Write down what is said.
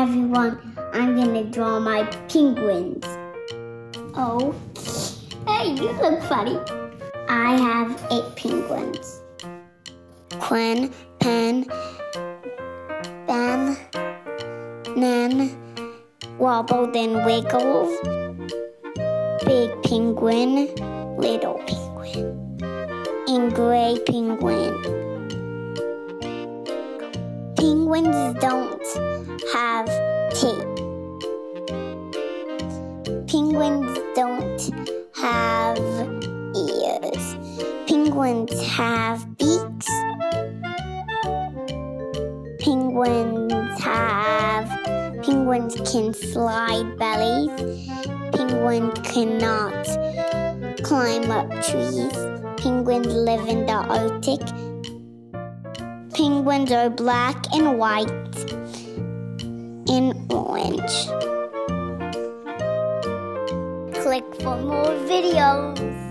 everyone, I'm gonna draw my penguins. Oh, hey, you look funny. I have 8 penguins. Quinn, Pen, Ben, Nen, Wobbled and Wiggled, Big Penguin, Little Penguin, and Gray Penguin. Penguins don't have teeth. Penguins don't have ears. Penguins have beaks. Penguins can slide bellies. Penguins cannot climb up trees. Penguins live in the Arctic. Penguins are black and white and orange. Click for more videos.